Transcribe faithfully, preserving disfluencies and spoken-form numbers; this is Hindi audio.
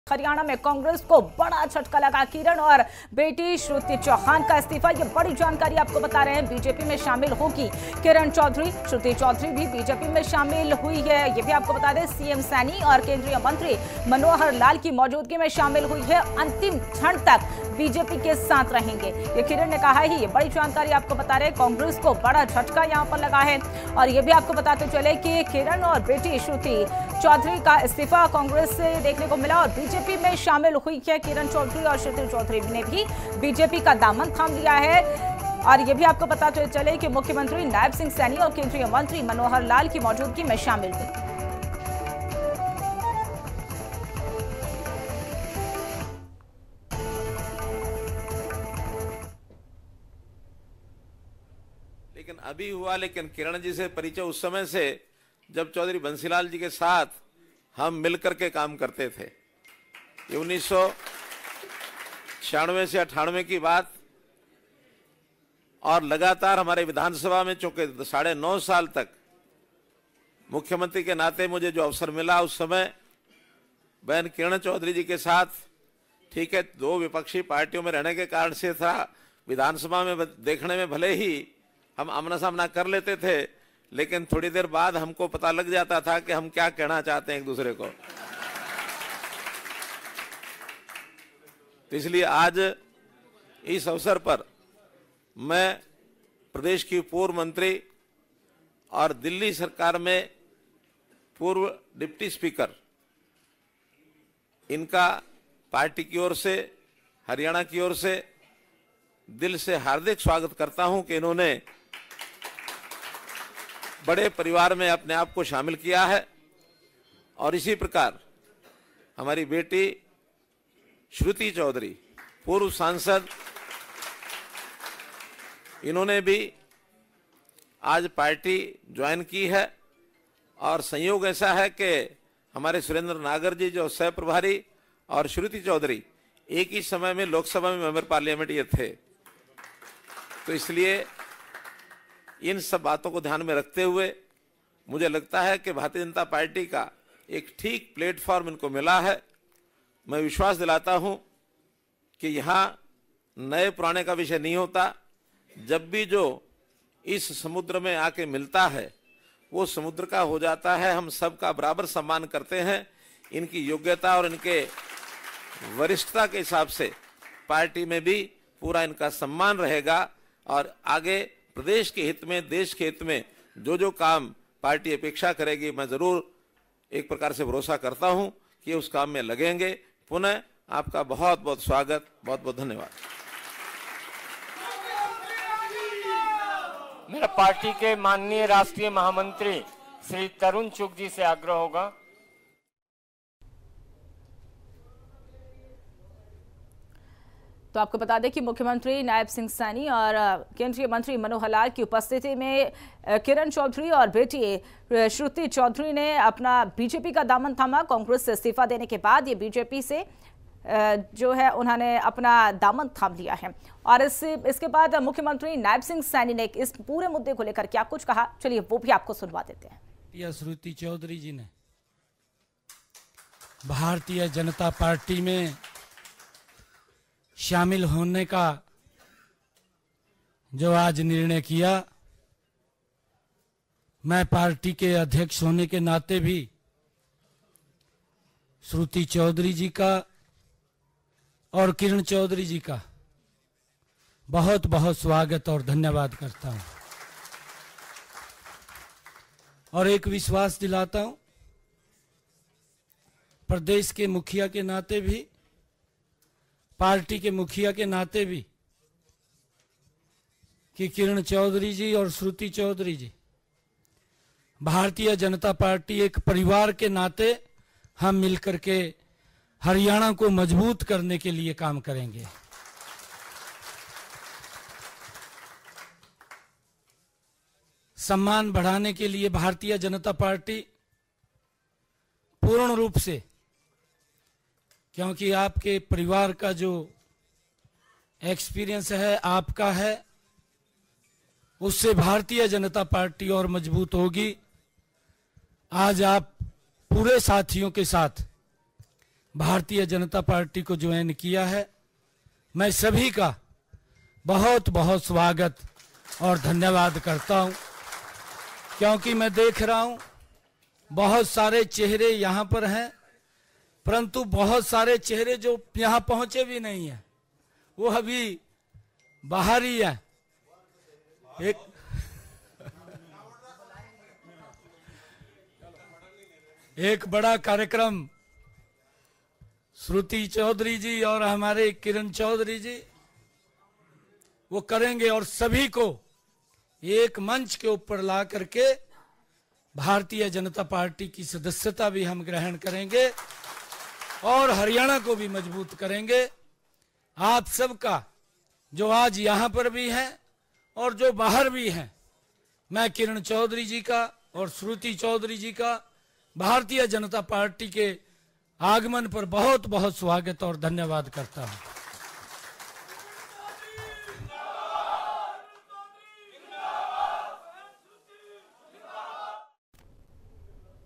हरियाणा में कांग्रेस को बड़ा झटका लगा। किरण और बेटी श्रुति चौहान का इस्तीफा, ये बड़ी जानकारी आपको बता रहे हैं। बीजेपी में शामिल होगी किरण चौधरी, श्रुति चौधरी भी बीजेपी में शामिल हुई है। ये भी आपको बता दें, सीएम सैनी और केंद्रीय मंत्री मनोहर लाल की मौजूदगी में शामिल हुई है। अंतिम क्षण तक बीजेपी के साथ रहेंगे, ये किरण ने कहा है। ये बड़ी जानकारी आपको बता रहे हैं। कांग्रेस को बड़ा झटका यहां पर लगा है। और ये भी आपको बताते चले कि किरण और बेटी श्रुति चौधरी का इस्तीफा कांग्रेस से देखने को मिला और बीजेपी में शामिल हुई है। किरण चौधरी और श्रुति चौधरी ने भी बीजेपी का दामन थाम लिया है। और ये भी आपको पता चले कि मुख्यमंत्री नायब सिंह सैनी और केंद्रीय मंत्री मनोहर लाल की मौजूदगी में शामिल हुई। लेकिन अभी हुआ, लेकिन किरण जी से परिचय उस समय से जब चौधरी बंसीलाल जी के साथ हम मिलकर के काम करते थे। ये उन्नीस सौ छियानवे से अठानवे की बात, और लगातार हमारे विधानसभा में चूंकि साढ़े नौ साल तक मुख्यमंत्री के नाते मुझे जो अवसर मिला, उस समय बहन किरण चौधरी जी के साथ, ठीक है, दो विपक्षी पार्टियों में रहने के कारण से था, विधानसभा में देखने में भले ही हम आमना सामना कर लेते थे, लेकिन थोड़ी देर बाद हमको पता लग जाता था कि हम क्या कहना चाहते हैं एक दूसरे को। तो इसलिए आज इस अवसर पर मैं प्रदेश की पूर्व मंत्री और दिल्ली सरकार में पूर्व डिप्टी स्पीकर, इनका पार्टी की ओर से, हरियाणा की ओर से दिल से हार्दिक स्वागत करता हूं कि इन्होंने बड़े परिवार में अपने आप को शामिल किया है। और इसी प्रकार हमारी बेटी श्रुति चौधरी, पूर्व सांसद, इन्होंने भी आज पार्टी ज्वाइन की है। और संयोग ऐसा है कि हमारे सुरेंद्र नागर जी जो सह प्रभारी और श्रुति चौधरी एक ही समय में लोकसभा में मेंबर पार्लियामेंट ये थे। तो इसलिए इन सब बातों को ध्यान में रखते हुए मुझे लगता है कि भारतीय जनता पार्टी का एक ठीक प्लेटफॉर्म इनको मिला है। मैं विश्वास दिलाता हूं कि यहाँ नए पुराने का विषय नहीं होता। जब भी जो इस समुद्र में आके मिलता है वो समुद्र का हो जाता है। हम सबका बराबर सम्मान करते हैं। इनकी योग्यता और इनके वरिष्ठता के हिसाब से पार्टी में भी पूरा इनका सम्मान रहेगा। और आगे प्रदेश के हित में, देश के हित में जो जो काम पार्टी अपेक्षा करेगी, मैं जरूर एक प्रकार से भरोसा करता हूं कि उस काम में लगेंगे। पुनः आपका बहुत बहुत स्वागत, बहुत बहुत धन्यवाद। मेरा पार्टी के माननीय राष्ट्रीय महामंत्री श्री तरुण चुग जी से आग्रह होगा। तो आपको बता दें कि मुख्यमंत्री नायब सिंह सैनी और केंद्रीय मंत्री मनोहर लाल की उपस्थिति में किरण चौधरी और बेटी श्रुति चौधरी ने अपना बीजेपी का दामन थामा। कांग्रेस से इस्तीफा देने के बाद ये बीजेपी से जो है उन्होंने अपना दामन थाम लिया है। और इस इसके बाद मुख्यमंत्री नायब सिंह सैनी ने इस पूरे मुद्दे को लेकर क्या कुछ कहा, चलिए वो भी आपको सुनवा देते हैं। यह श्रुति चौधरी जी ने भारतीय जनता पार्टी में शामिल होने का जो आज निर्णय किया, मैं पार्टी के अध्यक्ष होने के नाते भी श्रुति चौधरी जी का और किरण चौधरी जी का बहुत बहुत स्वागत और धन्यवाद करता हूं। और एक विश्वास दिलाता हूं प्रदेश के मुखिया के नाते भी, पार्टी के मुखिया के नाते भी, कि किरण चौधरी जी और श्रुति चौधरी जी, भारतीय जनता पार्टी एक परिवार के नाते हम मिलकर के हरियाणा को मजबूत करने के लिए काम करेंगे। सम्मान बढ़ाने के लिए भारतीय जनता पार्टी पूर्ण रूप से, क्योंकि आपके परिवार का जो एक्सपीरियंस है, आपका है, उससे भारतीय जनता पार्टी और मजबूत होगी। आज आप पूरे साथियों के साथ भारतीय जनता पार्टी को ज्वाइन किया है, मैं सभी का बहुत बहुत स्वागत और धन्यवाद करता हूं, क्योंकि मैं देख रहा हूं बहुत सारे चेहरे यहां पर हैं, परंतु बहुत सारे चेहरे जो यहां पहुंचे भी नहीं हैं, वो अभी बाहर ही है। एक एक बड़ा कार्यक्रम श्रुति चौधरी जी और हमारे किरण चौधरी जी वो करेंगे और सभी को एक मंच के ऊपर ला करके भारतीय जनता पार्टी की सदस्यता भी हम ग्रहण करेंगे और हरियाणा को भी मजबूत करेंगे। आप सबका जो आज यहां पर भी हैं और जो बाहर भी हैं, मैं किरण चौधरी जी का और श्रुति चौधरी जी का भारतीय जनता पार्टी के आगमन पर बहुत बहुत स्वागत और धन्यवाद करता हूं।